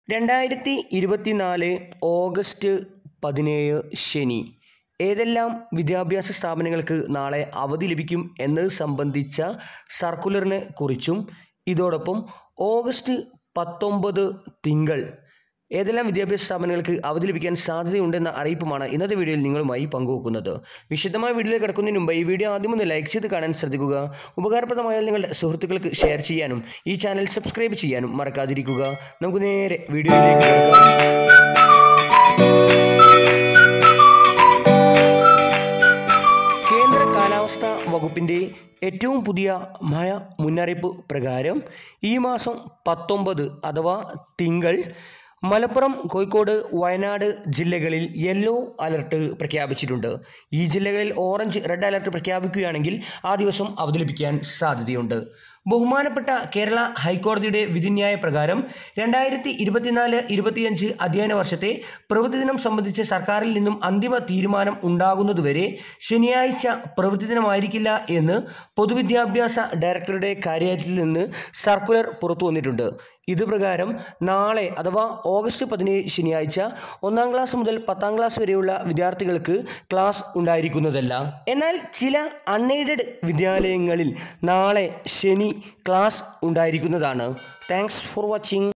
2024 August 17 ശനി ഏതെല്ലാം വിദ്യാഭ്യാസ സ്ഥാപനങ്ങൾക്ക് നാളെ അവധി ലഭിക്കും എന്നത് സംബന്ധിച്ച സർക്കുലറിനെ കുറിച്ചും ഇതോടൊപ്പം ഓഗസ്റ്റ് 19 തിങ്കൾ ഏതെല്ലാം വിദ്യാഭ്യാസ സ്ഥാപനങ്ങൾക്ക് അവധി ലഭിക്കാൻ സാധ്യതയുണ്ടെന്ന അറിയിപ്പുമാണ് ഇന്നത്തെ വീഡിയോയിൽ നിങ്ങളുമായി പങ്കുവെക്കുന്നത്. വിശദമായ വീഡിയോയിൽ കിടക്കുന്നതിന് മുമ്പ് ഈ വീഡിയോ ആദ്യം ഒന്ന് ലൈക്ക് ചെയ്ത് കാണാൻ ശ്രദ്ധിക്കുക. ഉപകാരപ്രദമായാൽ നിങ്ങളുടെ സുഹൃത്തുക്കൾക്ക് ഷെയർ ചെയ്യാനും ഈ ചാനൽ സബ്സ്ക്രൈബ് ചെയ്യാനും മറക്കാതിരിക്കുക. നമുക്ക് നേരെ വീഡിയോയിലേക്ക് കിടക്കാം. കേന്ദ്ര കാലാവസ്ഥാ വകുപ്പിൻ്റെ ഏറ്റവും പുതിയ മഴ മുന്നറിയിപ്പ് പ്രകാരം ഈ മാസം 19 അഥവാ തിങ്കൾ മലപ്പുറം, കോഴിക്കോട്, വയനാട് ജില്ലകളിൽ യെല്ലോ അലർട്ട് പ്രഖ്യാപിച്ചിട്ടുണ്ട്. ഈ ജില്ലകളിൽ ഓറഞ്ച്, റെഡ് അലർട്ട് പ്രഖ്യാപിക്കുകയാണെങ്കിൽ ആ ദിവസം അവധി ലഭിക്കാൻ സാധ്യതയുണ്ട്. ബഹുമാനപ്പെട്ട കേരള ഹൈക്കോടതിയുടെ വിധിന്യായ പ്രകാരം 2024-25 അധ്യയന വർഷത്തെ പ്രവൃത്തിദിനം സംബന്ധിച്ച് സർക്കാരിൽ നിന്നും അന്തിമ തീരുമാനം ഉണ്ടാകുന്നതുവരെ ശനിയാഴ്ച പ്രവൃത്തിദിനമായിരിക്കില്ല എന്ന് പൊതുവിദ്യാഭ്യാസ ഡയറക്ടറുടെ കാര്യാലയത്തിൽ നിന്ന് സർക്കുലർ പുറത്തു വന്നിട്ടുണ്ട്. ഇത് പ്രകാരം നാളെ അഥവാ ഓഗസ്റ്റ് 17 ശനിയാഴ്ച 1-ാം ക്ലാസ് മുതൽ 10-ാം ക്ലാസ് വരെയുള്ള വിദ്യാർത്ഥികൾക്ക് ക്ലാസ് ഉണ്ടായിരിക്കുന്നതല്ല. എന്നാൽ ചില അൺഎയ്ഡഡ് വിദ്യാലയങ്ങളിൽ നാളെ ശനി ക്ലാസ് ഉണ്ടായിരിക്കുന്നതാണ്. Thanks for watching.